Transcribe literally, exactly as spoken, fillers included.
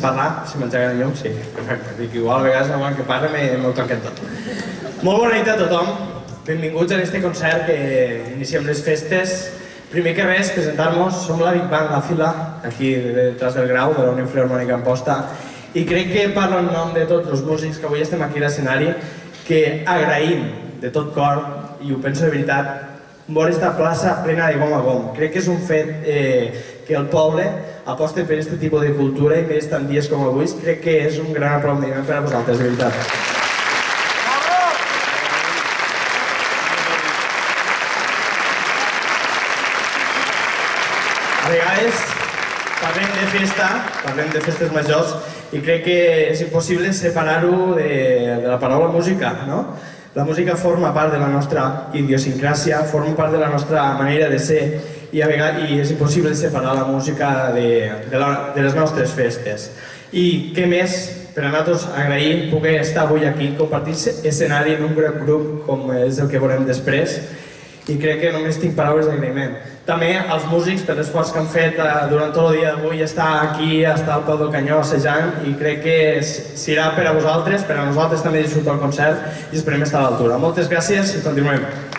parlar, si m'engeguen llum, sí, perfecte. Dic, igual a vegades no volen que parli i m'ho toquen tot. Molt bona nit a tothom. Benvinguts a aquest concert que iniciem les festes. Primer que res, presentar-nos. Som la Big Band La Fila, aquí detrás del Grau, de la Unió Filharmònica Amposta. I crec que parlo en nom de tots els músics que avui estem aquí a l'escenari, que agraïm de tot cor, i ho penso de veritat, veure aquesta plaça plena de gom a gom. Crec que és un fet que el poble aposta per aquest tipus de cultura i més tant dies com avui. Crec que és un gran aplaudiment per a vosaltres, de veritat. A vegades parlem de festa, parlem de festes majors i crec que és impossible separar-ho de la paraula música, no? La música forma part de la nostra idiosincràsia, forma part de la nostra manera de ser i és impossible separar la música de les nostres festes. I què més per a nosaltres agrair poder estar avui aquí, compartir escenari en un gran grup com és el que veurem després, i crec que només tinc paraules d'agraïment. També als músics per l'esforç que han fet durant tot el dia d'avui, estar aquí, estar al peu del canyó assajant, i crec que serà per a vosaltres, per a nosaltres també disfrutar el concert i esperem estar a l'altura. Moltes gràcies i continuem.